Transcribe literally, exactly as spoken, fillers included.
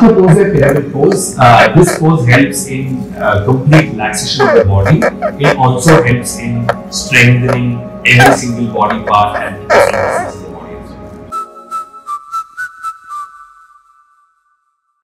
after pose है pyramid pose. Uh, this pose helps in uh, complete relaxation of the body. It also helps in strengthening every single body part and muscles.